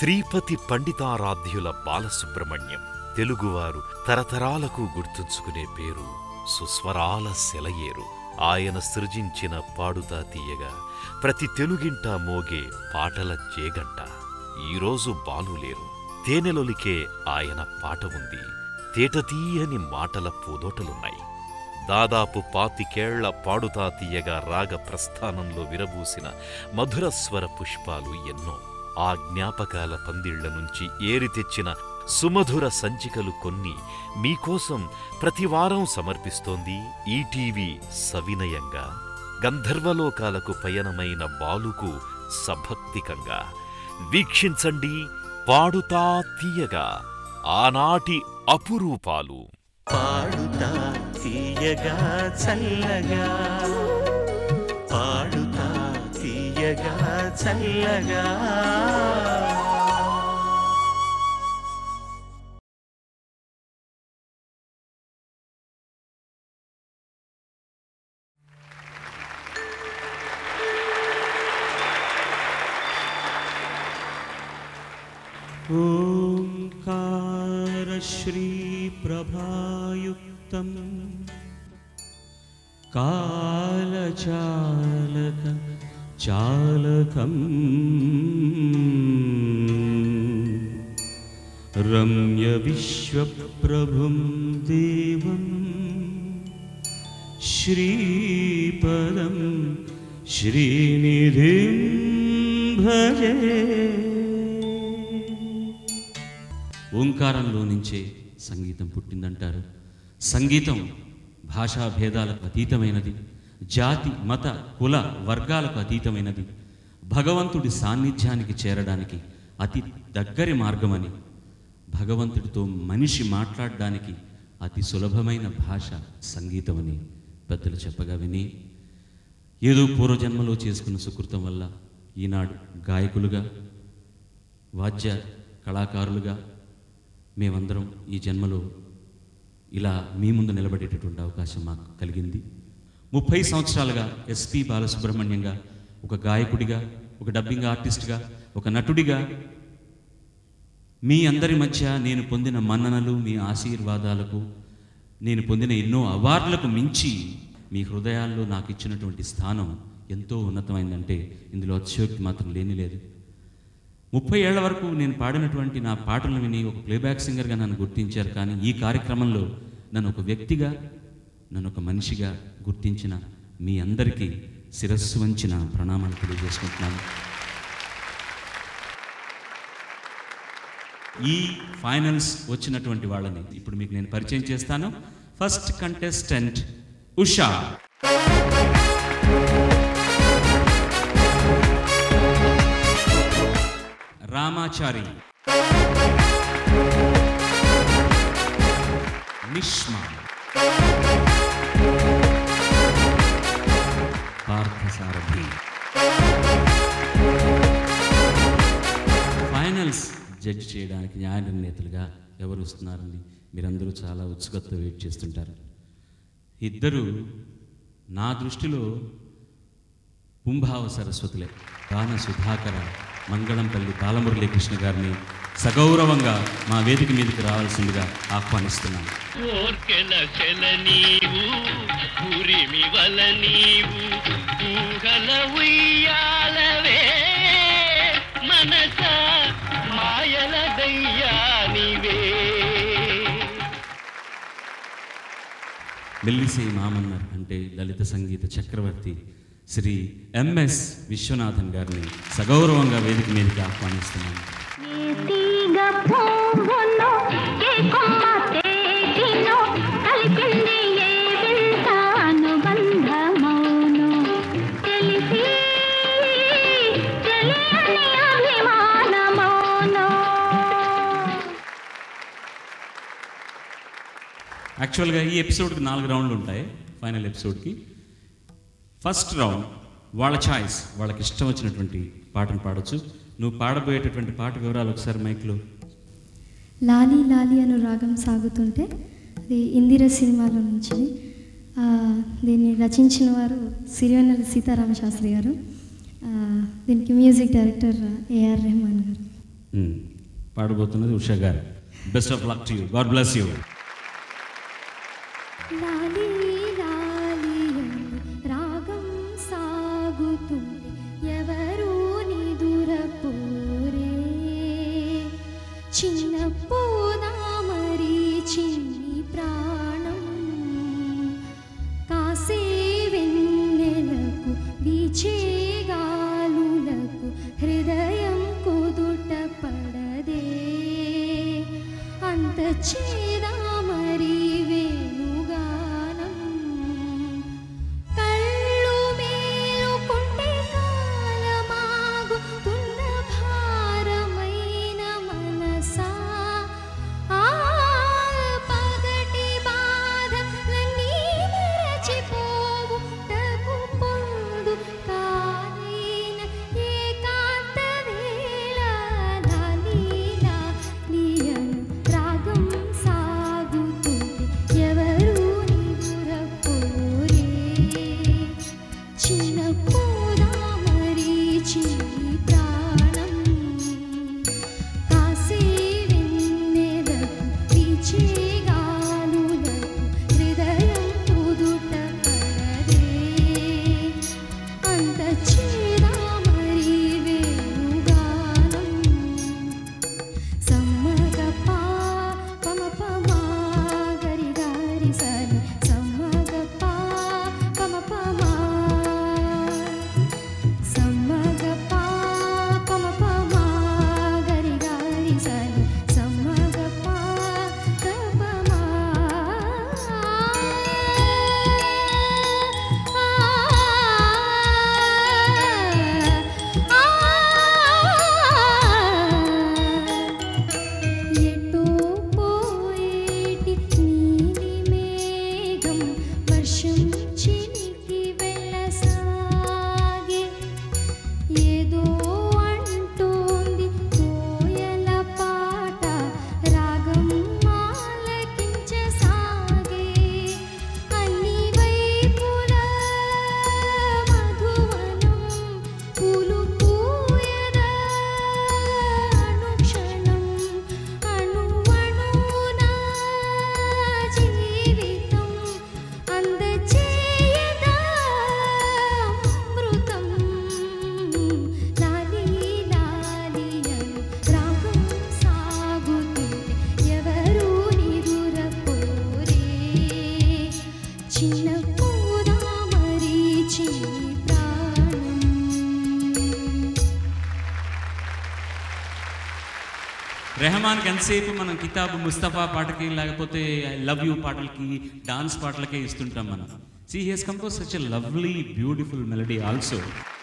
శ్రీపతి పండితారాధ్యుల బాలసుబ్రహ్మణ్యం తెలుగువారు తరతరాలకు గుర్తుంచుకునే పేరు. సుస్వరాల సెలయేరు. ఆయన సృజించిన పాడుతా తీయగా ప్రతి తెలుగింట మోగే పాటల చేగంట. ఈరోజు బాలు లేరు, తేనెలొలికే ఆయన పాట ఉంది. తేటతీయని మాటల పూదోటలున్నాయి. దాదాపు 25 పాడుతా తీయగా రాగ ప్రస్థానంలో విరబూసిన మధురస్వర పుష్పాలు ఎన్నో. ఆ జ్ఞాపకాల పందిళ్ల నుంచి ఏరి తెచ్చిన సుమధుర సంచికలు కొన్ని మీకోసం ప్రతివారం సమర్పిస్తోంది ఈటీవీ సవినయంగా. గంధర్వలోకాలకు పయనమైన బాలుకు సభక్తికంగా వీక్షించండి పాడుతా తీయగా ఆనాటి అపురూపాలు. పాడుతా తీయగా చల్లగా, పాడుతా తీయగా చల్లగా. ఓంకార శ్రీ ప్రభాయుక్తం కాలచాలక చాలకం రమ్య విశ్వప్రభుం దేవం శ్రీపదం శ్రీనిధిం భజే. ఓంకారంలో నుంచే సంగీతం పుట్టిందంటారు. సంగీతం భాషా భేదాలకు అతీతమైనది, జాతి మత కుల వర్గాలకు అతీతమైనది, భగవంతుడి సాన్నిధ్యానికి చేరడానికి అతి దగ్గరి మార్గమని, భగవంతుడితో మనిషి మాట్లాడడానికి అతి సులభమైన భాష సంగీతమని పెద్దలు చెప్పగా విని, ఏదో పూర్వజన్మలో చేసుకున్న సుకృతం వల్ల ఈనాడు గాయకులుగా వాద్య కళాకారులుగా మేమందరం ఈ జన్మలో ఇలా మీ ముందు నిలబడేటటువంటి అవకాశం మాకు కలిగింది. 30 సంవత్సరాలుగా ఎస్పి బాలసుబ్రహ్మణ్యంగా, ఒక గాయకుడిగా, ఒక డబ్బింగ్ ఆర్టిస్ట్గా, ఒక నటుడిగా మీ అందరి మధ్య నేను పొందిన మన్ననలు, మీ ఆశీర్వాదాలకు, నేను పొందిన ఎన్నో అవార్డులకు మించి మీ హృదయాల్లో నాకు ఇచ్చినటువంటి స్థానం ఎంతో ఉన్నతమైందంటే ఇందులో అతిశయోక్తి మాత్రం లేనిలేదు. 30 ఏళ్ల వరకు నేను పాడినటువంటి నా పాటలను విని ఒక ప్లేబ్యాక్ సింగర్గా నన్ను గుర్తించారు. కానీ ఈ కార్యక్రమంలో నన్ను ఒక వ్యక్తిగా, నన్ను ఒక మనిషిగా గుర్తించిన మీ అందరికీ శిరస్సు వంచిన ప్రణామాలు తెలియజేసుకుంటున్నాను. ఈ ఫైనల్స్ వచ్చినటువంటి వాళ్ళని ఇప్పుడు మీకు నేను పరిచయం చేస్తాను. First contestant Usha. Ramachari, Nishma, Parthasarathi. Finals judge చేయడానికి న్యాయ నిర్ణేతలుగా ఎవరు వస్తున్నారని మీరందరూ చాలా ఉత్సుకతతో వెయిట్ చేస్తుంటారు. ఇద్దరు నా దృష్టిలో పుంభావ సరస్వతులే. గాన సుధాకర మంగళంపల్లి బాలమురళీకృష్ణ గారిని సగౌరవంగా మా వేదిక మీదకి రావాల్సిందిగా ఆహ్వానిస్తున్నాను. మెల్లిసే మామన్నర్ అంటే లలిత సంగీత చక్రవర్తి శ్రీ ఎంఎస్ విశ్వనాథన్ గారిని సగౌరవంగా వేదిక మీదకి ఆహ్వానిస్తున్నాను. యాక్చువల్గా ఈ ఎపిసోడ్కి 4 రౌండ్లు ఉంటాయి. ఫైనల్ ఎపిసోడ్కి ఫస్ట్ రౌండ్ వాళ్ళ ఛాయిస్, వాళ్ళకి ఇష్టం వచ్చినటువంటి పాటను పాడొచ్చు. నువ్వు పాడబోయేటటువంటి పాట వివరాలు ఒకసారి మైక్లో. లాలి లాలి అను రాగం సాగుతుంటే, అది ఇందిర సినిమాలో నుంచి. దీన్ని రచించిన వారు సిరివెన్నెల సీతారామ శాస్త్రి గారు. దీనికి మ్యూజిక్ డైరెక్టర్ ఏఆర్ రెహమాన్ గారు. పాడబోతున్నది ఉషా గారు. Best of luck to you. God bless you. లాలి లాలి రాగం సాగుతుంది ఎవరు నిదురపోరే చిన్న పోదామరి చిన్ని ప్రాణం కాసే వెన్నెలకు వీచే గాలులకు హృదయం కుదుట పడదే అంత చేదామరి వేణుగానం కళ్ళు మేలుకుంటే కాలమాగుతున్న భారమైన మనసా ఆ పగటి బాధలన్నీ మరచిపోవుటకు పొందు కాదైన ఏకాంత వేళ లాలి లాలియను రాగం సాగుతుంది ఎవరు నిదురపోరే చిన్న పోదామరి చిన్ని ప్రాణం కాసే వెన్నెలకు వీచే గాలులకు హృదయం కుదుట పడదే అంత చేదామరి వేణుగానం సమ్మగపా పమపమా గరి గారి సని సమ్మగపా పమపమా సమ్మగపా పమపమా గరి గారి సని సమ్మగపా తపమా ఎటో పోయేటి నీలి మేఘం వర్షం చినికి వెళ్ళసాగే ఏదో అంటోంది కోయల పాట రాగం ఆలకించసాగే అన్ని వైపుల మధువనం పూలు పూయదా అనుక్షణం అణువణువున జీవితం అందచేయదా అమృతం లాలి లాలియను రాగం సాగుతుంది ఎవరు నిదురపోరే చిన్న పోదామరి చిన్ని ప్రాణం రెహమాన్కి ఎంతసేపు మనం కితాబు ముస్తఫా పాటకి లేకపోతే ఐ లవ్ యూ పాటలకి డాన్స్ పాటలకే ఇస్తుంటాం మనం. See he has compose such a lovely beautiful melody also.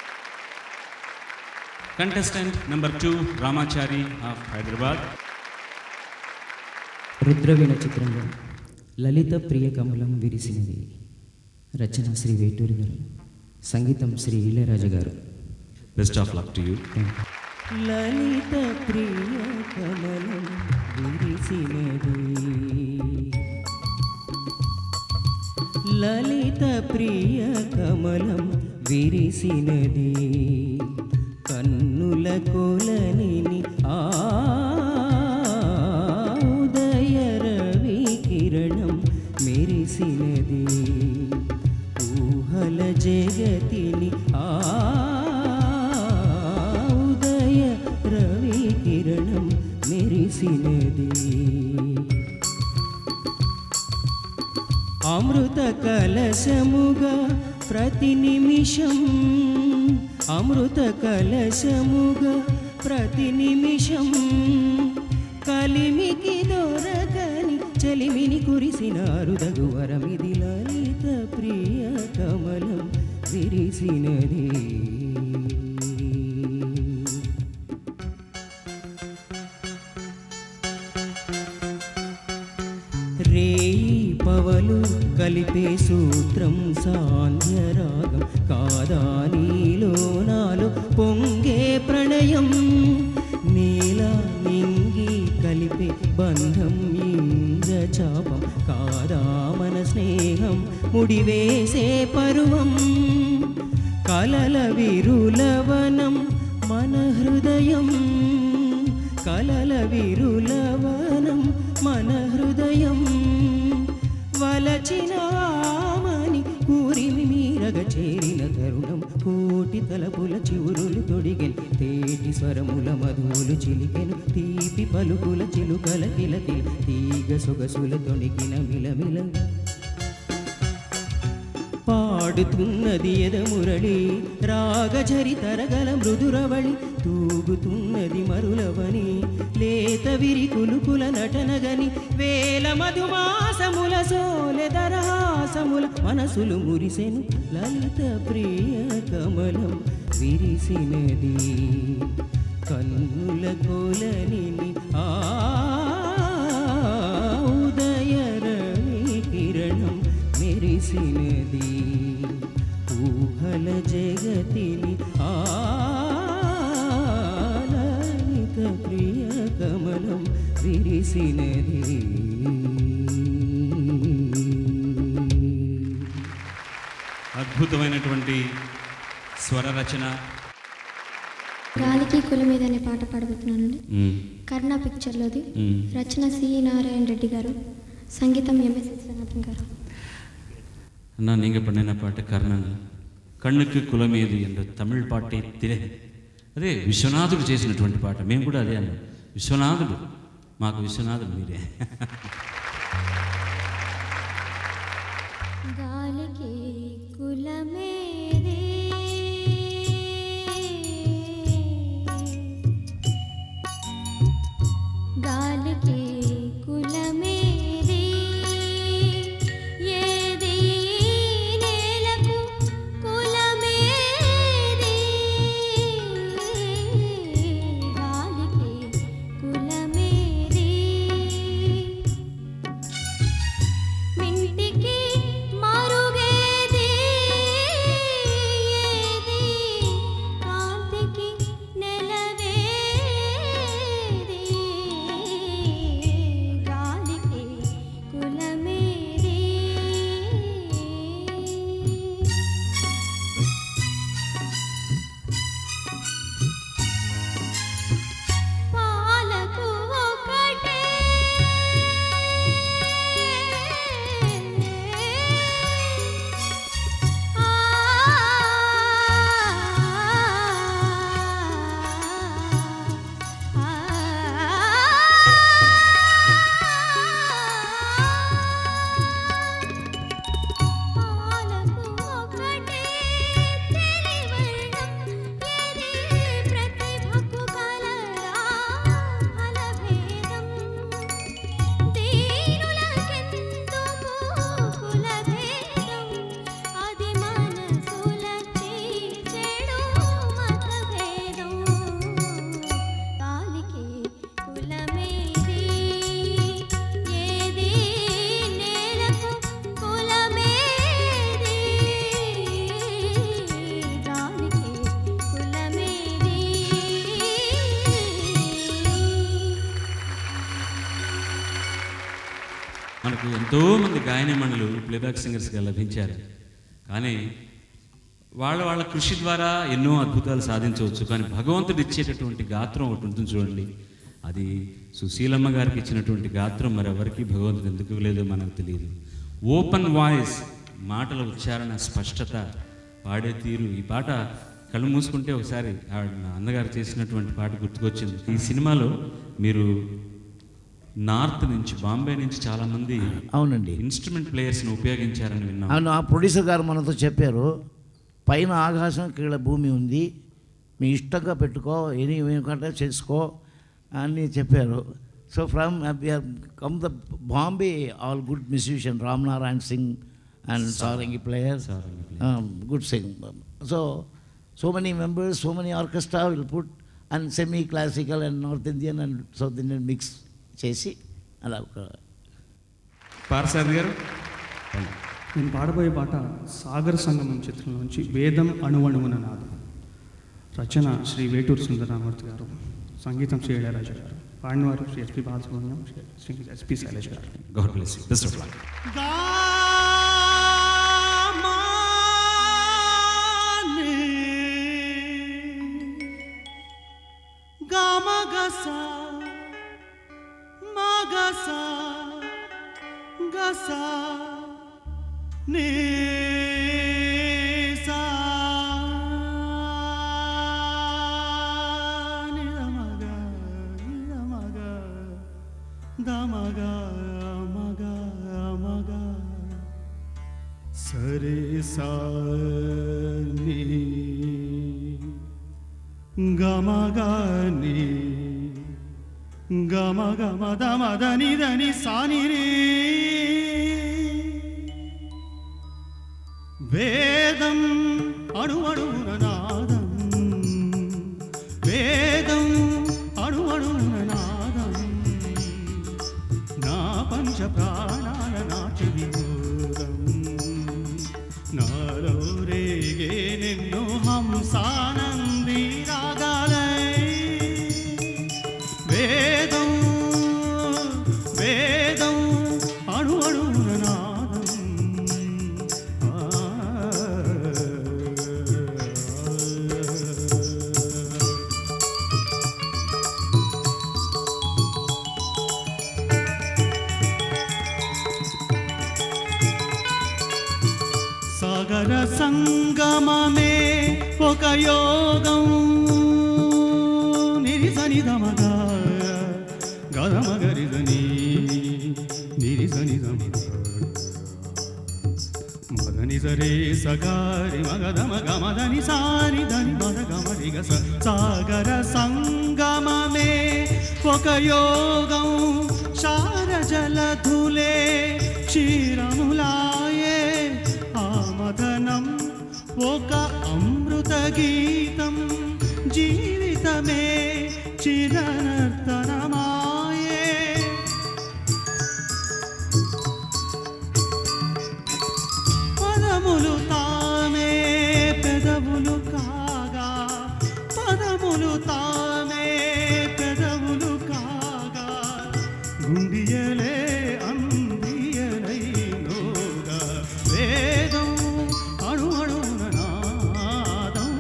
Contestant number 2 Ramachari of Hyderabad. Rudraveena చిత్రంలో లలిత ప్రియ కమలం విరిసినది. రచన శ్రీ వేటూరి గారు, సంగీతం శ్రీ ఇళయరాజా గారు. Best of luck to you. లలిత ప్రియ కమలం విరిసినది, లలిత ప్రియ కమలం విరిసినది, కన్నుల కొలనిని ఆ ఉదయ రవి కిరణం మెరిసినది, ఊహల జగతిని ఆ ఉదయ రవి కిరణం మెరిసినది, అమృత కలశముగా ప్రతి నిమిషం, అమృత కలశముగా ప్రతి నిమిషం, కలిమికి దొరకని చలిమిని కురిసిన అరుదగు వరమిది, లలిత ప్రియ కమలం విరిసినది. రేయి పవలు కలిపే సూత్రం సాంధ్యరాగం కాదా నీలో నాలో పొంగే ప్రణయం, నీల నింగి కలిపే బంధం ఇంద్రచాపం కాదా మన స్నేహం ముడివేసే పరువం, కలల విరులవనం మన హృదయం, కలల విరులవనం మన హృదయం వలచినామని ఊరిమి మీరగ చేరిన తరుణం కోటి తలపుల చివురులు తొడిగెను తేటి స్వరముల మధువులు చిలికెను తీపి పలుకుల చిలుకల కిలకిల తీగ సొగసుల తొణికిన మిలమిల పాడుతున్నది ఎదమురళి రాగజరి తరగల మృదురవళి తూగుతున్నది మరులవని లేత విరికులుకుల నటనగని వేల మధుమాసముల సోలెదరహాసముల మనసులు మురిసెను లలిత ప్రియ కమలం విరిసినది కన్నుల కొలని ఉదయ రవి కిరణం మెరిసినది ఊహల జగతిని లలిత ప్రియ కమలం విరిసినది. అద్భుతమైనటువంటి స్వర రచన. గాలికి కుల మీద అనే పాట పాడబోతున్నానండి. కర్ణ పిక్చర్లోది. రచన సి నారాయణ రెడ్డి గారు, సంగీతం ఎంఎస్ విశ్వనాథన్ గారు. அண்ணா நீங்கள் பண்ணின பாட்டு கர்ணன் కన్నుకి కులమేది என்ற తమిళ పాటే అదే విశ్వనాథుడు చేసినటువంటి పాట. మేము కూడా అదే అన్నాం, విశ్వనాథుడు మాకు విశ్వనాథుడు మీరే. గాలికి కులమేది గాలికి కులమేది ఏది నేలకు కులమేది గాలికి కులమేది మింటికి మరుగేది ఏది కాంతికి నెలవేది గాలికి కులమేది పాలకు ఒకటే పాలకు ఒకటే తెలివర్ణం ఏది ప్రతిభకు కలరా ఫలభేదం దీనులకెందుకు కులభేదం అది మనసులకి చెడు మతభేదం గాలికి కులమేది ఏది నేలకు కులమేది గాలికి కులమేది. మనకు ఎంతోమంది గాయనమణులు ప్లేబ్యాక్ సింగర్స్గా లభించారు. కానీ వాళ్ళ కృషి ద్వారా ఎన్నో అద్భుతాలు సాధించవచ్చు. కానీ భగవంతుడు ఇచ్చేటటువంటి గాత్రం ఒకటి ఉంటుంది చూడండి, అది సుశీలమ్మ గారికి ఇచ్చినటువంటి గాత్రం మరెవరికి భగవంతుడు ఎందుకు లేదో మనకు తెలియదు. ఓపెన్ వాయిస్, మాటల ఉచ్చారణ, స్పష్టత, పాడే తీరు. ఈ పాట కళ్ళు మూసుకుంటే ఒకసారి నా అన్నగారు చేసినటువంటి పాట గుర్తుకొచ్చింది. ఈ సినిమాలో మీరు నార్త్ నుంచి, బాంబే నుంచి చాలామంది అవునండి ఇన్స్ట్రుమెంట్ ప్లేయర్స్ని ఉపయోగించారని విన్నాం. అవును, ఆ ప్రొడ్యూసర్ గారు మనతో చెప్పారు, పైన ఆకాశం కీళ్ళ భూమి ఉంది, మీ ఇష్టంగా పెట్టుకో, ఏమికంటే చేసుకో అని చెప్పారు. So from come the Bombay all good musician, Ram Narayan Singh and sarangi player, good sing. So many members, so many orchestra will put and semi classical and North Indian and South Indian mix చేసి అలా ఒక పార్సారథి గారు. నేను పాడబోయే పాట సాగర సంగమం చిత్రంలోంచి వేదం అణువణువున నాదం. రచన శ్రీ వేటూరు సుందరరామూర్తి గారు, సంగీతం శ్రీ ఇళయరాజా గారు, పాడినవారు శ్రీ ఎస్పి బాలసుబ్రహ్మణ్యం, శ్రీ ఎస్పి శైలజ్ గారు. God bless you. Best of luck. Gamagasa సా నీ సా ని మగ ద మగ మగ మగ సరే సా ని గమ గని గమ గమ దమ దని దని సాని రే వేదం అణువణువున నాదం వేదం అణువణువున నాదం నా పంచ ప్రాణాల నాటి వినోదం నాలో రేగే నిన్ను హంసానంది రాగాలై వేదం వేదం అణు అణువున నాదం సాగర సంగమమే ఒక యోగం నిరిసని దమగ గదమ గరిదని నిరిసని దమగ మదని సరే సగారి మగదమ గమదని సాని దని మద గమరిగ సాగర సంగమమే ఒక యోగం శార జలధులే క్షీరములాయే ఆమదనం ఒక అమృత గీతం జీవితమే చిరనర్తనమాయే పదములు తామే పెదవులు కాగా పదములు తామే పెదవులు కాగా గుండియలే అందియలై నోగా వేదం అణు అణువున నాదం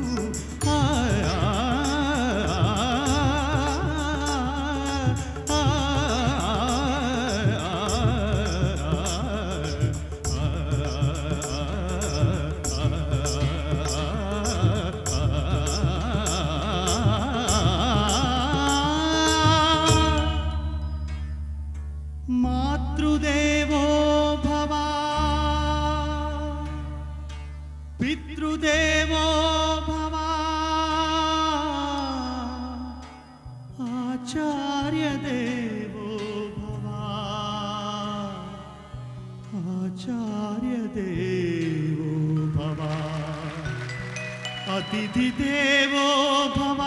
మాతృదేవో భవ పితృదేవో భవ ఆచార్య దేవో భవ ఆచార్య దేవో భవ అతిథి దేవో భవ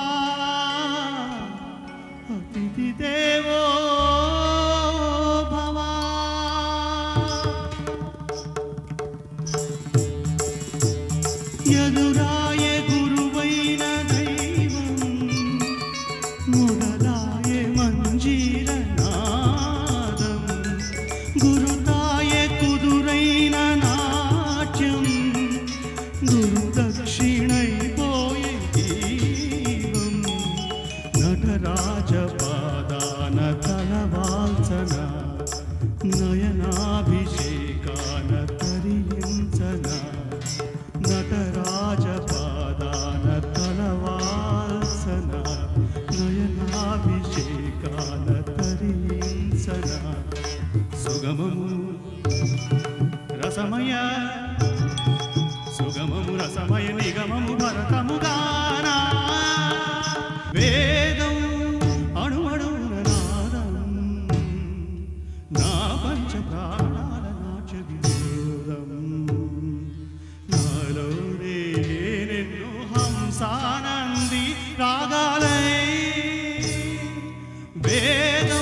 అతిథి దేవో భవ ఎదురాయ గురువైన దైవం మొదలాయ మంజీర నాదం గురుతాయ కుదురైన నాట్యం గురు దక్షిణైపోయే జీవం నటరాజ పాదాన తలవాల్సన నయనాభిషేకాన తరించన నటరాజ పాదాన తలవాల్సన నయనాభిషేకాన తరించన సుగమము రసమయ సుగమము రసమయ నిగమము భరతముగానా వేదం అణు అణువున నాదం నా పంచ ప్రాణాల నాట్య వినోదం నాలో నిన్ను హంసానంది రాగాలై వేదం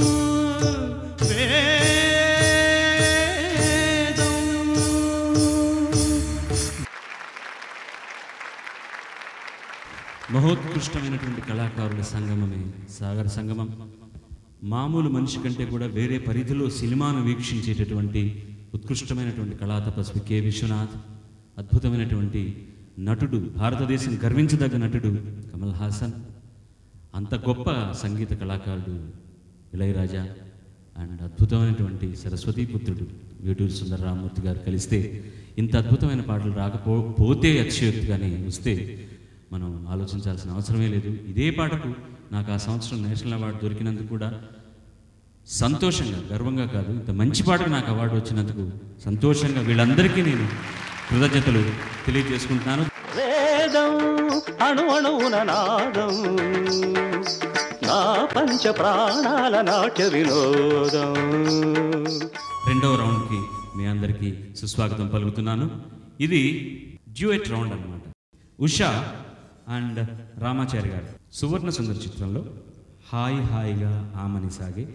మహోత్కృష్టమైనటువంటి కళాకారుల సంగమమే సాగర సంగమం. మామూలు మనిషి కంటే కూడా వేరే పరిధిలో సినిమాను వీక్షించేటటువంటి ఉత్కృష్టమైనటువంటి కళా తపస్వి కె విశ్వనాథ్, అద్భుతమైనటువంటి నటుడు, భారతదేశం గర్వించదగ్గ నటుడు కమల్ హాసన్, అంత గొప్ప సంగీత కళాకారుడు ఇళయరాజా, అండ్ అద్భుతమైనటువంటి సరస్వతీపుత్రుడు వేటూరి సుందరరామూర్తి గారు కలిస్తే ఇంత అద్భుతమైన పాటలు రాకపోతే అతిశయోక్తిగానే వస్తే మనం ఆలోచించాల్సిన అవసరమే లేదు. ఇదే పాటకు నాకు ఆ సంవత్సరం నేషనల్ అవార్డు దొరికినందుకు కూడా సంతోషంగా, గర్వంగా కాదు, ఇంత మంచి పాటకు నాకు అవార్డు వచ్చినందుకు సంతోషంగా వీళ్ళందరికీ నేను కృతజ్ఞతలు తెలియజేసుకుంటున్నాను. వేదం అణువణువున నాదం, నా పంచ ప్రాణాల నాట్య వినోదం. రెండవ రౌండ్కి మీ అందరికీ సుస్వాగతం పలుకుతున్నాను. ఇది డ్యూయెట్ రౌండ్ అన్నమాట. ఉషా అండ్ రామాచారి గారు సువర్ణ సుందర్ చిత్రంలో హాయి హాయిగా ఆమని సాగే.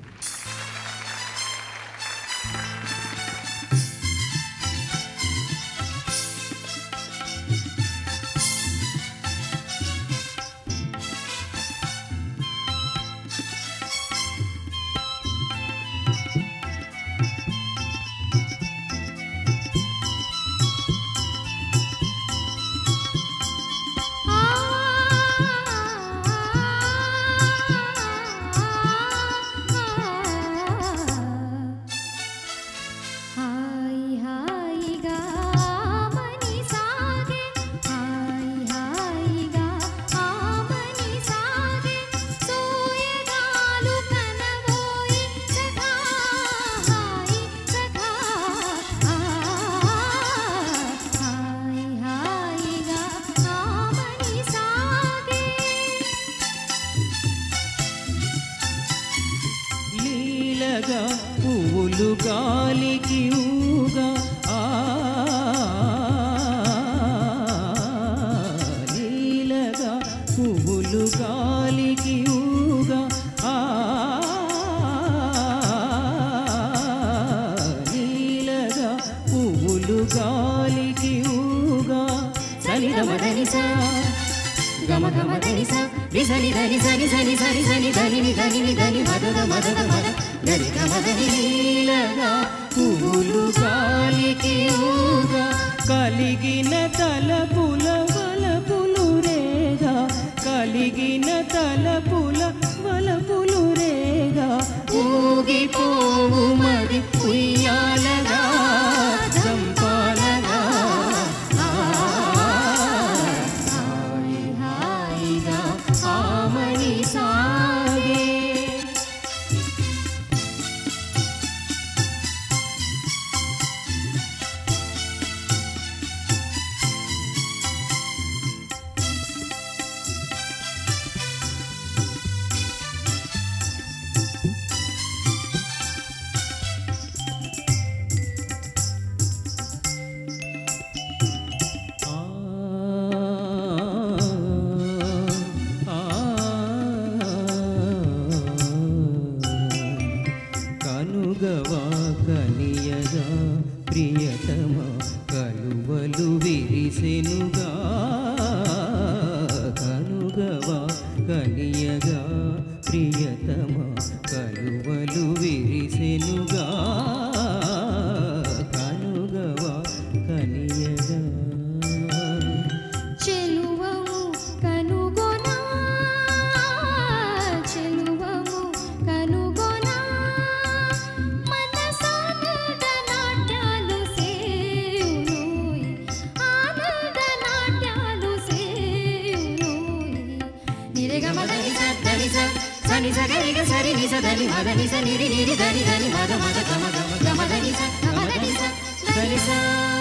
పువ్వులు గాలికి ఊగా నీలగా పువ్వులు గాలికి ఊగా నీలగా పువ్వులు గాలికి ఊగా సనిదమదనిసా గమ గమ ధనిసా రిసని ధని సని సని సని సని ధని ధని ధని మదద మదద మద గరి గమ ధని నీలగా పువ్వులు గాలికి ఊగా కలిగిన తలపుల వలపులు రేగా కలిగిన తలపుల వలపులు రేగా ఊగిపోవు మరి ఉయ్యాలగా సంపాలగా ఆమని సాగే. కనుగవా కనియగా ప్రియతమ కలువలు విరిసెనుగా కనుగవా కనియగా ప్రియతమ కలువలు విరిసెనుగా కనుగవా కనియగా చెలువము కనుగొనా చెలువము కనుగొనా మనసానంద నాట్యాలు సేయునోయ్ ఆనంద నాట్యాలు సేయునోయ్ నిరేగమ ధని ధని సని సగరిగ సరి నిస ధని మద నిస నిరి నిరి ధని ధని మద మద గమ గమ గమ ధని స గమ ధని స ధని స.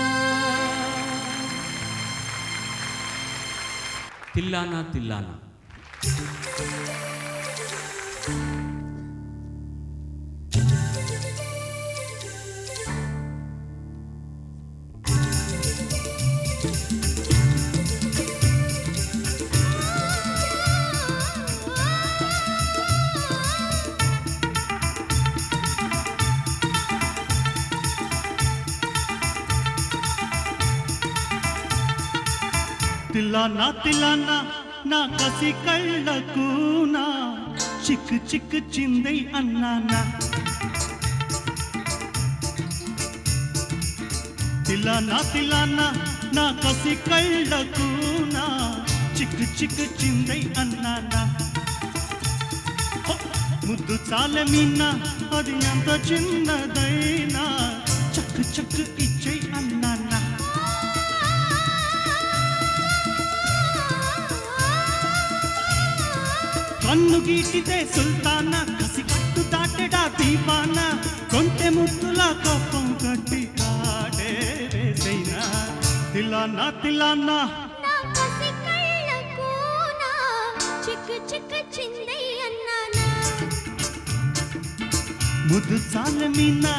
తిల్లానా తిల్లానా. తిల్లానా తిల్లానా నా కసి కళ్ళకు నా చిక్కు చిక్కు చిందై అన్నానా తిల్లానా తిల్లానా నా కసి కళ్ళకు నా చిక్కు చిక్కు చిందై అన్నానా ముద్దు చాలే మీనా అది అంత చిన్నదైనా చక్కు చక్కు ఇచ్చేయి అన్నానా కన్ను గీటితే సుల్తానా కసి కట్టు దాటెడా దీపానా కొంటె ముద్దులా కోపం కట్టి ఆడే వేసైనా తిలానా తిలానా ముద్దు చాలే మీనా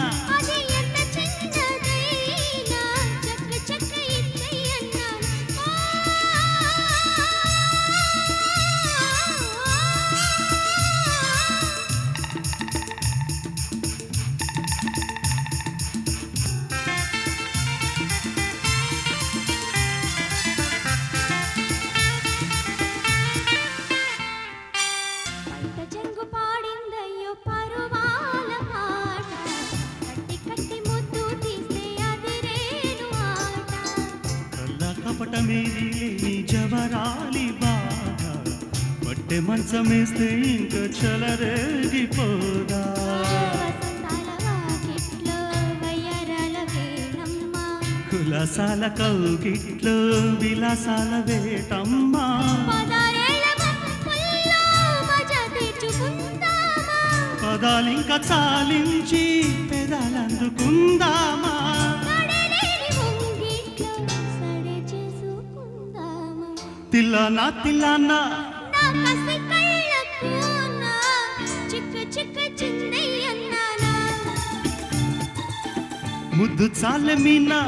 నీ జవరాలి బాగా పట్టె మంచమేస్తే ఇంకా చలరేగిపోదా కులాసాల కౌగిట్లో విలాసాల వేటమ్మా పదాలింక చాలించి పెదాలందుకుందామా తిల్లానా తిల్లానా ముద్దు చాలే మీనా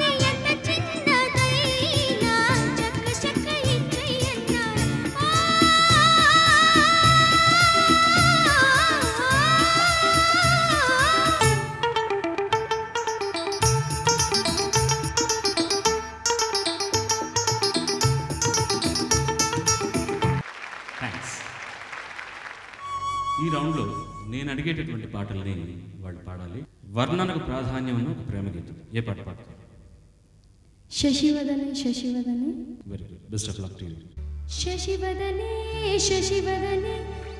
ఈ రౌండ్లో నేను అడిగేటటువంటి పాటల్ని వాళ్ళు పాడాలి. వర్ణనకు ప్రాధాన్యం ఉన్న ఒక ప్రేమ గీతం. ఏ పాట పాడతారు? శశివదనే శశివదనే. Very good, best of luck to you. శశివదనే శశివదనే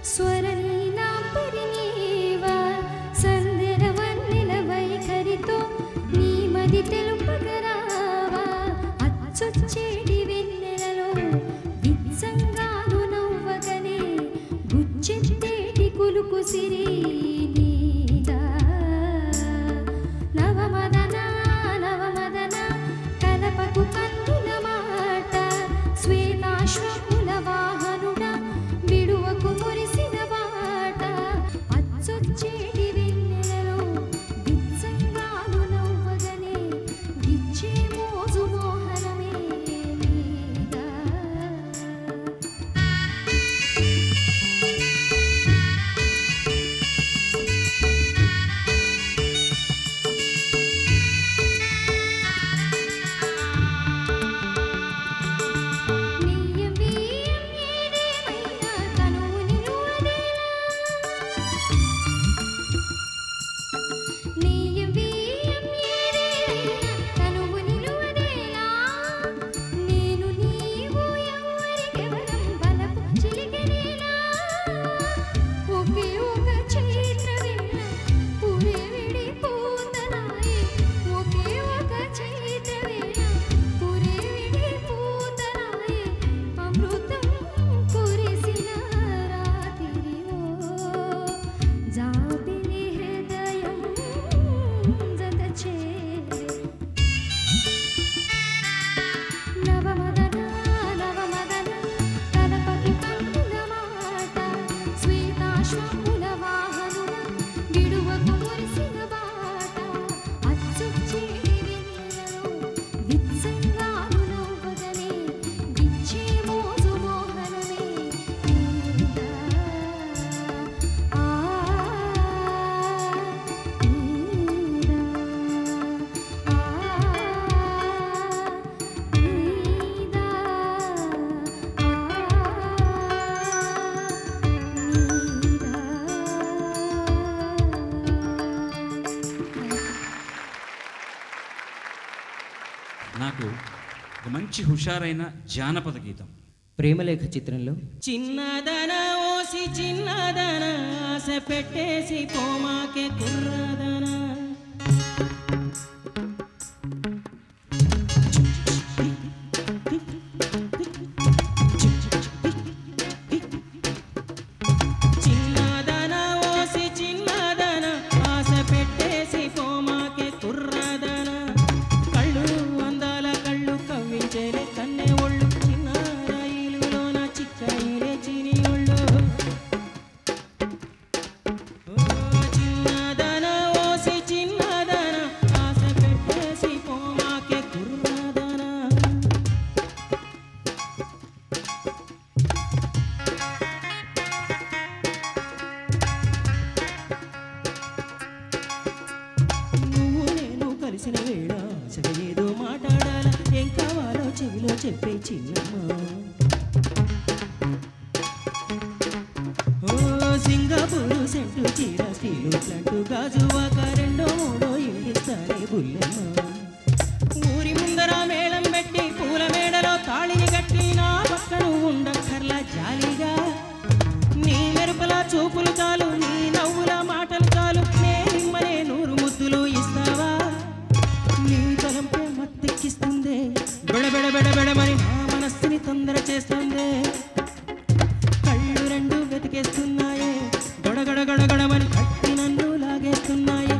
స్వరలీలాంబరినీవా సంధ్యరవన్నెల వైఖరితో నీ మది తెలుపగరావా అచ్చొచ్చేటి వెన్నెలలో విత్సంగాను నవ్వగనే గుచ్చెత్తేటి కులుకు సిరి నీదా నవమదన నవమదన కలపకు కన్నుల మాట శ్వేతాశ్వముల వాహనుడ విడువకు మురిసిన బాట అచ్చొచ్చేటి వెన్నెలలో విత్సంగాను నవ్వగనే గిచ్చే మోజు మోహనమే నీదా నాకు ఒక మంచి హుషారైన జానపద గీతం ప్రేమలేఖ చిత్రంలో చిన్నదన ఓసి చిన్నదన ఆశ పెట్టేసి పోమాకే కుర్రదన చిన్నదన ఓసి చిన్నదన ఆశ పెట్టేసి పోమాకే కుర్రదన కళ్ళు అందాల కళ్ళు కవ్వించేలే కన్నె ఒళ్ళు ఏదో మాట్లాడాల ఏం కావాలో చెవిలో చెప్పే చిన్నమ్మ సింగపూరు సెంటు చీర స్టీలు ప్లంటు గాజువాక రెండో మూడో ఇస్తానే బుల్లెమ్మ ఊరి ముందర మేళం పెట్టి పూల మేడలో తాళిని కట్టి నా పక్కను ఉండక్కర్లా జాలిగా నీ మెరుపుల చూపులు చాలు నీ నవ్వుల మాటలు చాలు నేనిమ్మనే 100 ముద్దులు ఇస్తావా నీ తలంపే మత్తెక్కిస్తుంది బెడబెడబెడబెడమని నా మనస్సుని తొందర చేస్తుంది కళ్ళు రెండు వెతికేస్తున్నాయే గడగడగడగడమని కట్టి నన్ను లాగేస్తున్నాయే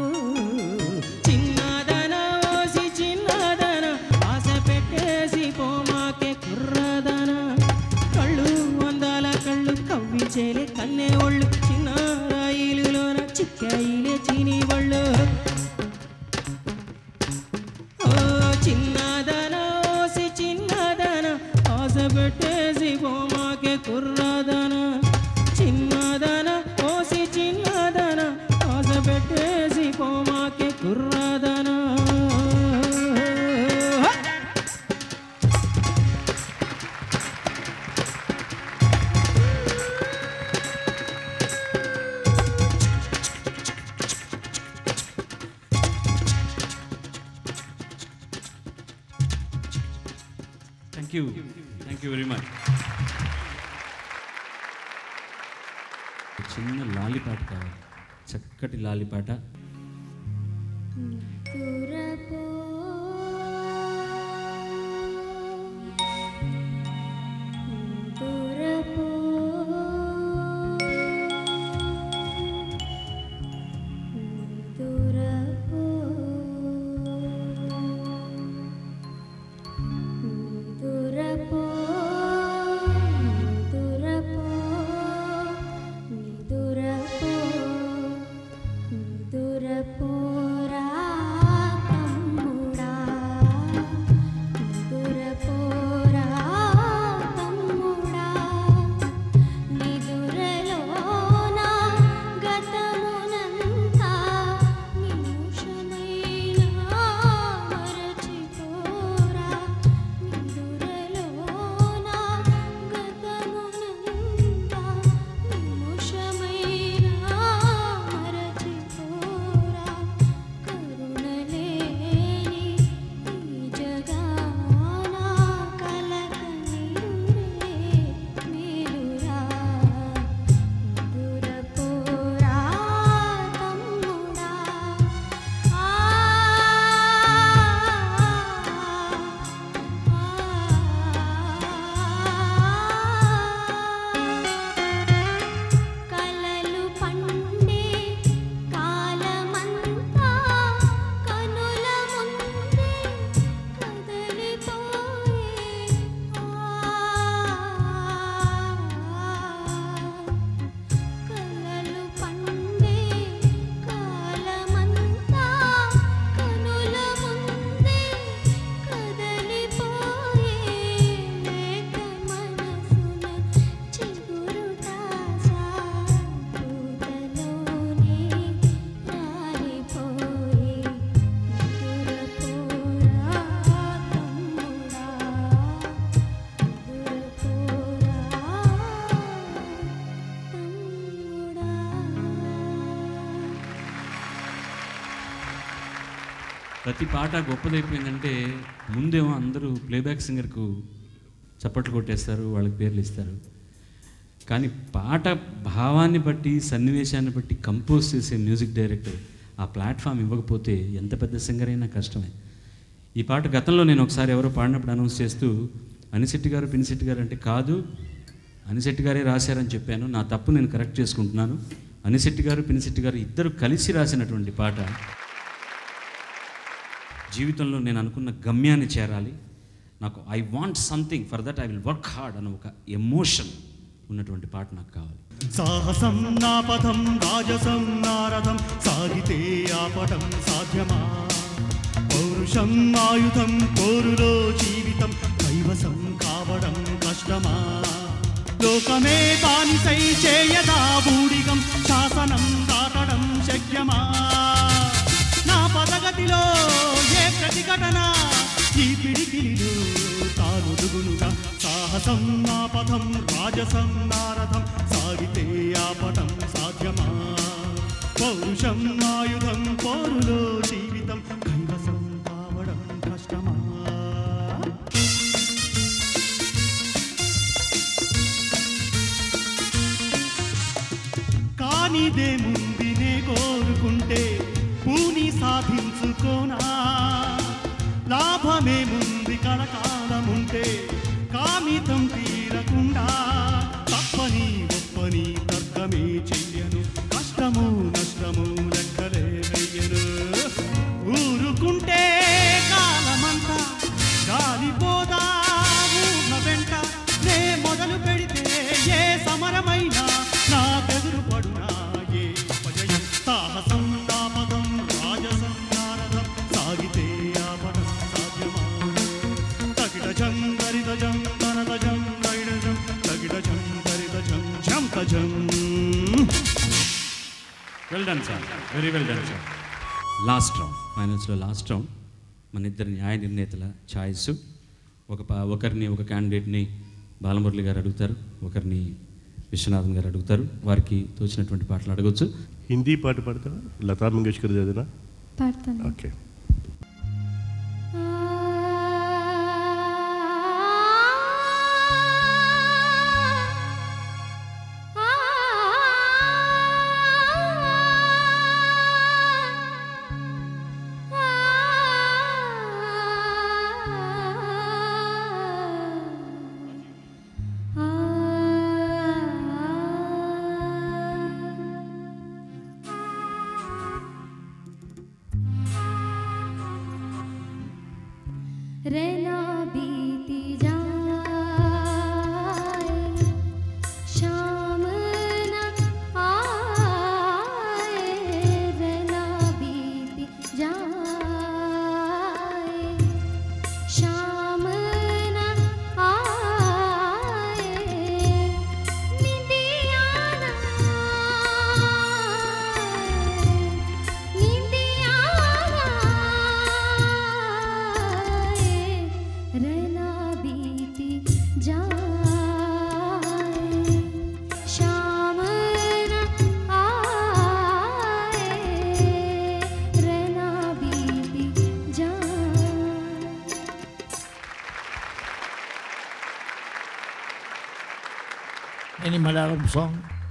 చిన్నదన ఓసి చిన్నదన ఆశ పెట్టేసి పోమాకే కుర్రదన కళ్ళు అందాల కళ్ళు కవ్వించేలే కన్నే ఒళ్ళు చిన్న రాయిలులోన చిక్కాయిలే చీని ఒళ్ళు చిన్నదన ఓసి చిన్నదన ఆశ పెట్టేసి పోమాకే కుర్రదన చిన్నదన ఓసి చిన్నదన ఆశ పెట్టేసి పోమాకే కుర్రదన థ్యాంక్ యూ వెరీ మచ్. చిన్న లాలిపాట కావాలి, చక్కటి లాలిపాట. ప్రతి పాట గొప్పదైపోయిందంటే ముందేమో అందరూ ప్లేబ్యాక్ సింగర్కు చప్పట్లు కొట్టేస్తారు, వాళ్ళకి పేర్లు ఇస్తారు. కానీ పాట భావాన్ని బట్టి, సన్నివేశాన్ని బట్టి కంపోజ్ చేసే మ్యూజిక్ డైరెక్టర్ ఆ ప్లాట్ఫామ్ ఇవ్వకపోతే ఎంత పెద్ద సింగర్ అయినా కష్టమే. ఈ పాట గతంలో నేను ఒకసారి ఎవరో పాడినప్పుడు అనౌన్స్ చేస్తూ అనిశెట్టి గారు పినిశెట్టి గారు అంటే కాదు, అనిశెట్టి గారే రాశారని చెప్పాను. నా తప్పు నేను కరెక్ట్ చేసుకుంటున్నాను. అనిశెట్టి గారు పినిశెట్టి గారు ఇద్దరు కలిసి రాసినటువంటి పాట. జీవితంలో నేను అనుకున్న గమ్యాన్ని చేరాలి, నాకు I want something for that I will work hard అన్న ఒక ఎమోషన్ ఉన్నటువంటి పాట నాకు కావాలి. సాహసం నా పథం రాజసం నారథం సాగితే ఆపటం సాధ్యమా, పౌరుషం ఆయుధం కోరులో జీవితం కైవసం కావడం కష్టమా, లోకమే బానిసై చేయదా బూడిగం శాసనం దాటడం శక్యమా, నా పదగతిలో ఏ ప్రతిఘటన ఈ పిడికిలిలో తానుడుగునుగా, సాహసం నా పథం రాజసం నారథం సాగితే ఆపటం సాధ్యమా, పౌరుషం ఆయుధం పోరులో జీవితం కైవసం కావడం కష్టమా. కానిదేముంది నే కోరుకుంటే పూని సాధించుకోనా, లాభమేముంది కలకాలముంటే కామితం తీరకుండా, తప్పని ఒప్పని తర్కమే చెయ్యను, కష్టము నష్టము లెక్కలే వెయ్యను, ఊరుకుంటే కాలమంతా గాలిపోదా ఊహ వెంట, నే మొదలు పెడితే ఏ సమరమైనా నా ఎదురు పడునా ఏ అపజయం, సాహసం నా పదం రాజసం నారథం సాగితే ఆపడం సాధ్యమా, తగిడజం దరిదజం తనదజం దైడజం తగిడజం దరిదజం జంతజం. Well done sir, very well done sir. Last round, ఫైనల్స్లో లాస్ట్ రౌండ్. మన ఇద్దరు న్యాయ నిర్ణేతల ఛాయిస్. ఒకరిని ఒక క్యాండిడేట్ని బాలమురళి గారు అడుగుతారు, ఒకరిని విశ్వనాథన్ గారు అడుగుతారు. వారికి తోచినటువంటి పాటలు అడగొచ్చు. హిందీ పాట పాడతారా? లతా మంగేష్కర్ చదివినా పాడతాను. ఓకే. रहना बीती जाए शाम न आए, रहना बीती जाए शाम न आए, निंदिया न निंदिया रहना बीती जाए शाम न आए, रहना बीती जाए. Any Malayalam song?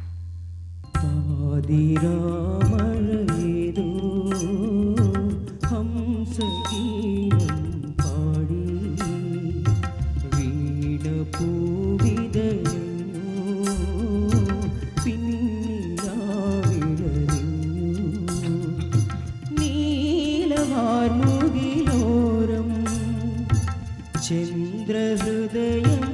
పాదిరామరయేదో హంసగీతం పాడి వీణ పూవిదయో పిన్నిరావిడనియో నీలవార్ముగిలోరం చంద్రహృదయం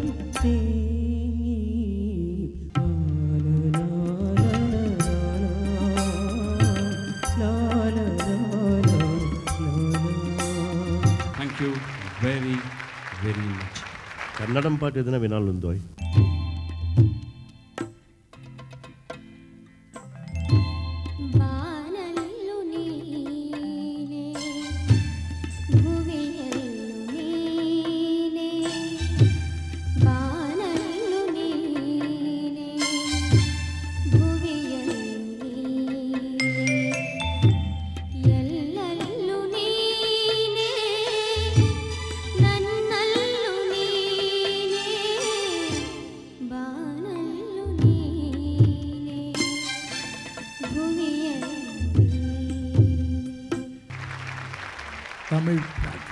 thank you very very much. కన్నడం పాట ఏదైనా వినాలందో? వానల్లు నీనే భువియల్లు నీనే, వానల్లు నీనే భువియల్లు నీనే, ఎల్లల్లు నీనే నన్నల్లు నీనే, தமிழ் பாட்டு.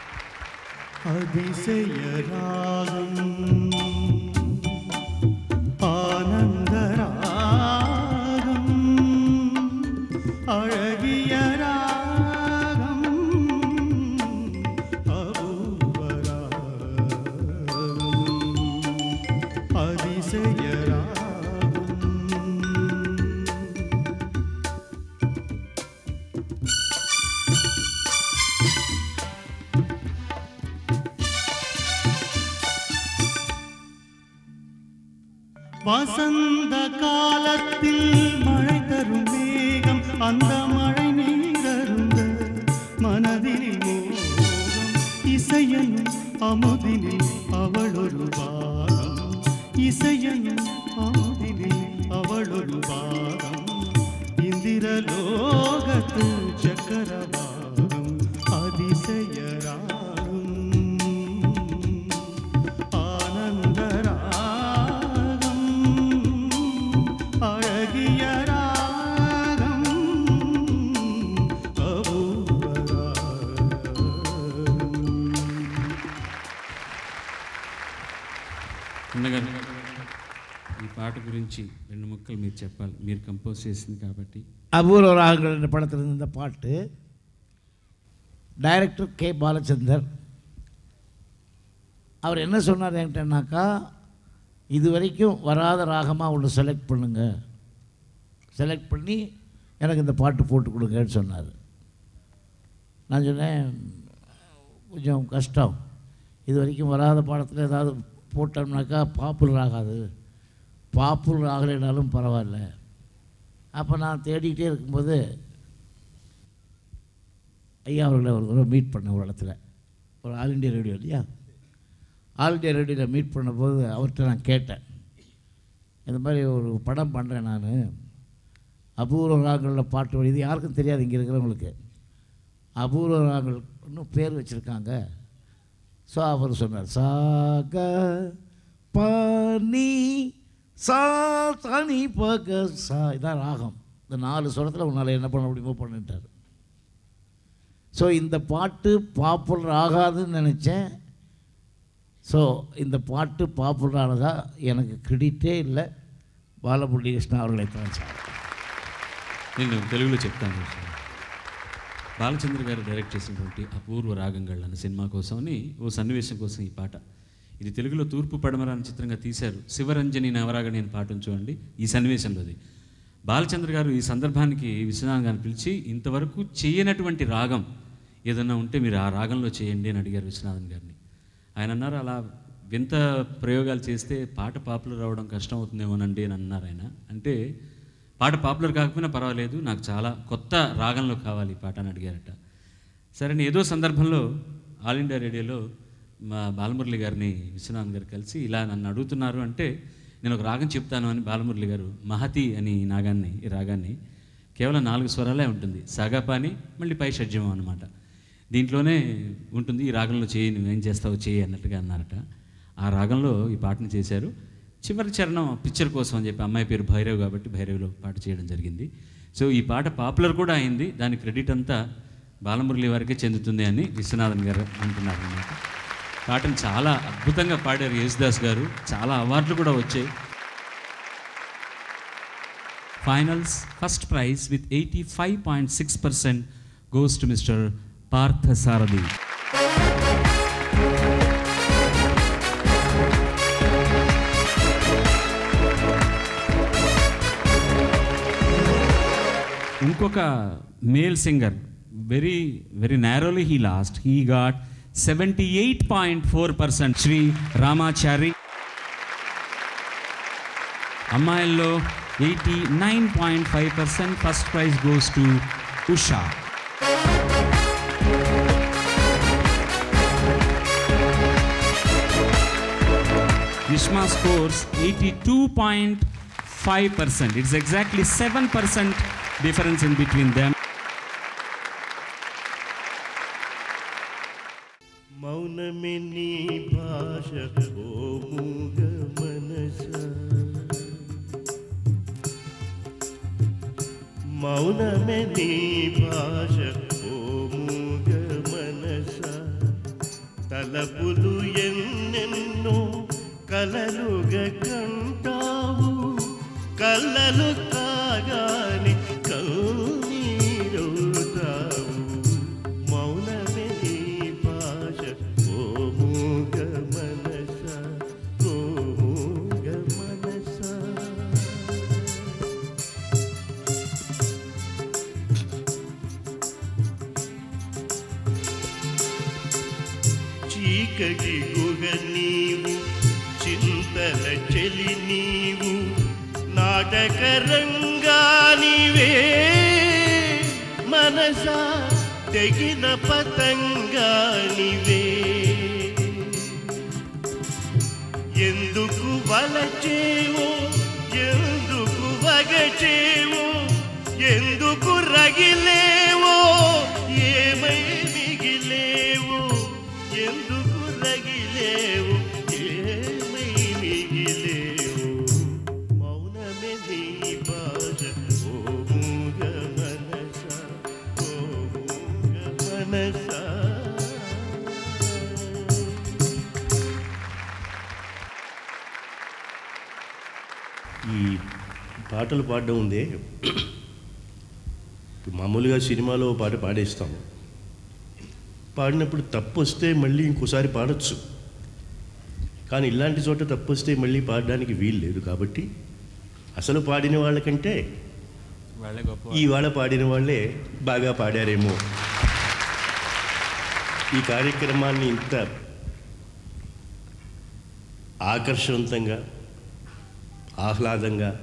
அதிசய ராகம் ஆனந்த ராகம் அழகிய ராகம் அபூர்வ ராகம் அதிசய வசந்த காலத்தில் மழை தரும் மேகம் அந்த மழை நீரருந்த மனதில் மோகம் இசையனும் அமுதினில் அவளொரு பாகம் இசையனும் அமுதினில் அவளொரு பாகம் இந்திரலோகத்து சக்கரவாகம் அதிசய అన్నగారు ఈ పాట గురించి రెండు ముక్కలు మీరు చెప్పాలి. మీరు కంపోజ్ చేసింది కాబట్టి. அபூர்வ ராகங்கள் என்ற படத்தில் இருந்த இந்த பாட்டு டைரக்டர் கே பாலச்சந்தர் அவர் என்ன சொன்னார் என்கிட்டனாக்கா, இது வரைக்கும் வராத ராகமாக ஒன்று செலக்ட் பண்ணுங்கள், செலக்ட் பண்ணி எனக்கு இந்த பாட்டு போட்டு கொடுங்கன்னு சொன்னார். நான் சொன்னேன் கொஞ்சம் கஷ்டம், இது வரைக்கும் வராத பாடத்தில் ஏதாவது போட்டோம்னாக்கா பாப்புலர் ஆகாது, பாப்புலர் ஆகலைனாலும் பரவாயில்ல. அப்போ நான் தேடிக்கிட்டே இருக்கும்போது ஐயா அவர்களை ஒரு தடவை மீட் பண்ணேன் ஒரு இடத்துல, ஒரு ஆல் இண்டியா ரேடியோ இல்லையா, ஆல் இண்டியா ரேடியோவில் மீட் பண்ணும்போது அவர்கிட்ட நான் கேட்டேன், இந்த மாதிரி ஒரு படம் பண்ணுறேன் நான், அபூர்வ ராகங்களில் பாட்டு வழி, இது யாருக்கும் தெரியாது இங்கே இருக்கிறவங்களுக்கு, அபூர்வ ராகங்கள் இன்னும் பேர் வச்சுருக்காங்க. ஸோ அவர் சொன்னார், சாக பனி சா தனி பக சா, இதான் ராகம், இந்த 4 சுரத்தில் உன்னால் என்ன பண்ண முடியுமோ பண்ணிட்டார். ஸோ இந்த பாட்டு பாப்புலர் ஆகாதுன்னு நினச்சேன். ஸோ இந்த பாட்டு பாப்புலர் ஆனதா எனக்கு கிரெடிட்டே இல்லை, బాలమురళీ కృష్ణ அவர்களை தான் சார். నేను తెలుగులో చెప్తాను. బాలచంద్ర గారు డైరెక్ట్ చేసినటువంటి అపూర్వ రాగంగళ్ళు అనే సినిమా కోసమని ఓ సన్నివేశం కోసం ఈ పాట, ఇది తెలుగులో తూర్పు పడమర అనే చిత్రంగా తీశారు. శివరంజని నవరాగని అని పాటను చూడండి ఈ సన్నివేశంలోది. బాలచంద్ర గారు ఈ సందర్భానికి విశ్వనాథ్ గారిని పిలిచి, ఇంతవరకు చేయనటువంటి రాగం ఏదన్నా ఉంటే మీరు ఆ రాగంలో చేయండి అని అడిగారు విశ్వనాథన్ గారిని. ఆయన అన్నారు, అలా వింత ప్రయోగాలు చేస్తే పాట పాపులర్ అవ్వడం కష్టం అవుతుందేమోనండి అని అన్నారు ఆయన. అంటే పాట పాపులర్ కాకపోయినా పర్వాలేదు, నాకు చాలా కొత్త రాగంలో కావాలి ఈ పాట అని అడిగారట. సరే, ఏదో సందర్భంలో ఆల్ ఇండియా రేడియోలో మా బాలమురళి గారిని విశ్వనాథ్ గారు కలిసి ఇలా నన్ను అడుగుతున్నారు అంటే నేను ఒక రాగం చెప్తాను అని బాలమురళి గారు మహతి అని ఈ రాగాన్ని కేవలం 4 స్వరాలే ఉంటుంది, సగపాని మళ్ళీ పై షడ్జమం అన్నమాట, దీంట్లోనే ఉంటుంది, ఈ రాగంలో చేయి, నువ్వేం చేస్తావు చేయి అన్నట్టుగా అన్నారట. ఆ రాగంలో ఈ పాటను చేశారు. చివరి చరణం పిక్చర్ కోసం అని చెప్పి, అమ్మాయి పేరు భైరవ్ కాబట్టి భైరవ్లో పాట చేయడం జరిగింది. సో ఈ పాట పాపులర్ కూడా అయింది, దాని క్రెడిట్ అంతా బాలమురళి వారికే చెందుతుంది అని విశ్వనాథన్ గారు అంటున్నారు అన్నమాట. పాటను చాలా అద్భుతంగా పాడారు యేసుదాస్ గారు, చాలా అవార్డులు కూడా వచ్చాయి. Finals first prize with 85.6% goes to Mr. Parthasarathi. ఇంకొక male singer very very narrowly he lost, he got 78.4%, Shri Ramachari. అమ్మాయిల్లో 89.5%. First prize goes to Usha. Vishma scores 82.5%. It's exactly 7% difference in between them. మౌనమే నీ భాష ఓ మూగ మనస, మౌనమే నీ భాష ఓ మూగ మనస, వలపులు ఎన్నెన్నో కలలుగా కంటావు కళ్ళలు కాగాని కన్నీరవుతావు మౌనమే నీ భాష ఓ మూగ మనస ఓ మూగ మనస చీకటి గుహ నీవు చింతల చెలి నీవు నాటక రంగానివే మనసా తెగిన పతంగానివే ఎందుకు వలచేవో ఎందుకు వగచేవో ఎందుకు రగిలేవో ఏమై మిగిలేవో ఎందుకు రగిలేవో ఏమై మిగిలేవో మౌనమే నీ భాష ఓ మూగ మనస ఓ మూగ మనస ఈ పాటలు పాడడం ఉందే మామూలుగా సినిమాలో పాట పాడేస్తాము పాడినప్పుడు తప్పు వస్తే మళ్ళీ ఇంకోసారి పాడొచ్చు కానీ ఇలాంటి చోట తప్పు వస్తే మళ్ళీ పాడడానికి వీలు లేదు కాబట్టి అసలు పాడిన వాళ్ళకంటే ఇవాళ పాడిన వాళ్ళే బాగా పాడారేమో ఈ కార్యక్రమాన్ని ఇంత ఆకర్షవంతంగా ఆహ్లాదంగా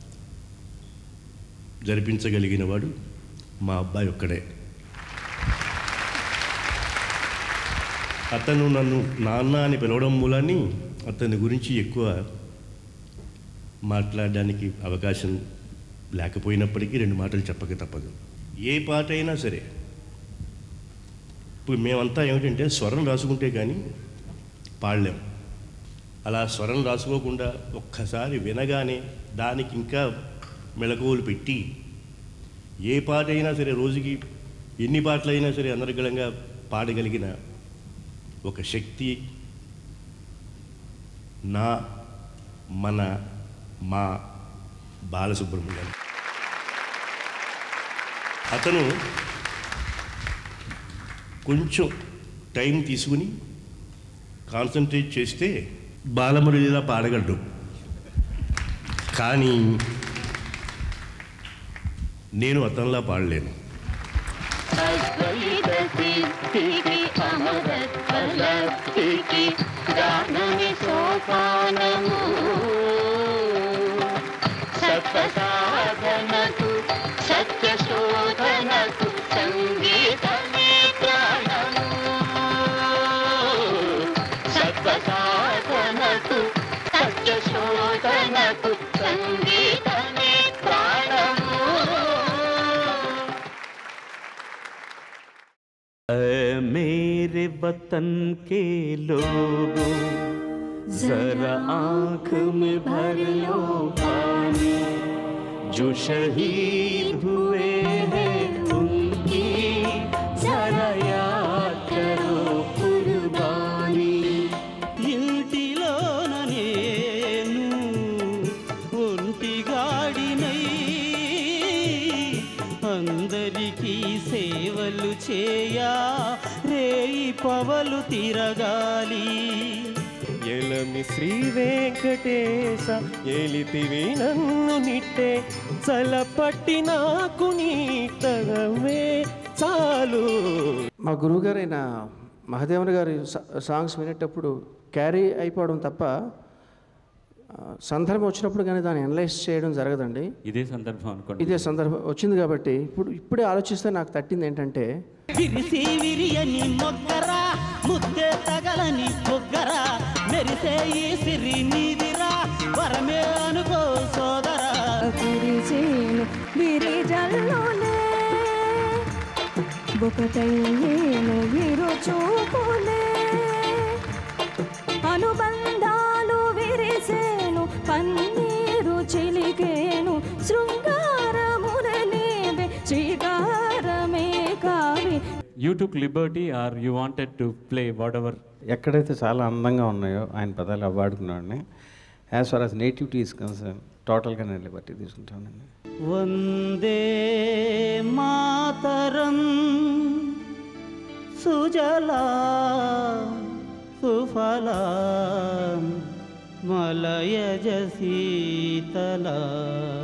జరిపించగలిగిన వాడు మా అబ్బాయి ఒక్కడే అతను నన్ను నాన్న అని పిలవడం మూలాన్ని అతని గురించి ఎక్కువ మాట్లాడడానికి అవకాశం లేకపోయినప్పటికీ రెండు మాటలు చెప్పక తప్పదు ఏ పాట అయినా సరే ఇప్పుడు మేమంతా ఏమిటంటే స్వరం రాసుకుంటే కానీ పాడలేం అలా స్వరం రాసుకోకుండా ఒక్కసారి వినగానే దానికి ఇంకా మెళకువలు పెట్టి ఏ పాట అయినా సరే రోజుకి ఎన్ని పాటలైనా సరే అనర్గళంగా పాడగలిగిన ఒక శక్తి మా బాలసుబ్రహ్మణ్యం అతను కొంచెం టైం తీసుకుని కాన్సన్ట్రేట్ చేస్తే బాలమురళిలా పాడగలడు కానీ నేను అతనిలా పాడలేను సత్వసాధనకు సత్యశోధనకు సంగీతమే ప్రాణము సత్వసాధనకు సత్యశోధనకు సంగీతమే ప్రాణము मेरे वतन के लोगों जरा आँख में भर लो पानी जो शहीद हुए हैं उनकी जरा याद करो कुर्बानी ఇంటిలోన నేను ఒంటిగాడినై అందరికీ సేవలు చేయా రేయి పవలు తిరగాలి ఎలమి శ్రీ వెంకటేశ ఏలితివి నన్ను నిట్టే చలపట్టి నాకు నీ తగవే చాలు. మా గురువుగారైన మహాదేవన్ గారి సాంగ్స్ వినేటప్పుడు క్యారీ అయిపోవడం తప్ప సందర్భం వచ్చినప్పుడు కానీ దాన్ని అనలైజ్ చేయడం జరగదండి. ఇదే సందర్భం అనుకోండి, ఇదే సందర్భం వచ్చింది కాబట్టి ఇప్పుడే ఆలోచిస్తే నాకు తట్టింది ఏంటంటే విరిసి విరియని మొగ్గరా ముద్దే తగలని మొగ్గరా మెరిసే ఈ సిరి నీదిరా వరమే అనుకో సోదరా కురిసేను విరిజల్లోనే ఒకటయ్యేను విరు చూపులే అనుబంధాలు విరిసేను paneer చిలికేను శృంగారముననేవే శ్రీకారమే కావి. You took liberty or you wanted to play whatever ఎక్కడైతే చాలా అందంగా ఉన్నాయో ఆయన పదాలు అవి వాడుకున్నాడిని. As far as nativity is concern టోటల్గా నేను లిబర్టీ తీసుకుంటానండి. వందే మాతరం సుజలా సుఫలా మలయజ శీతలా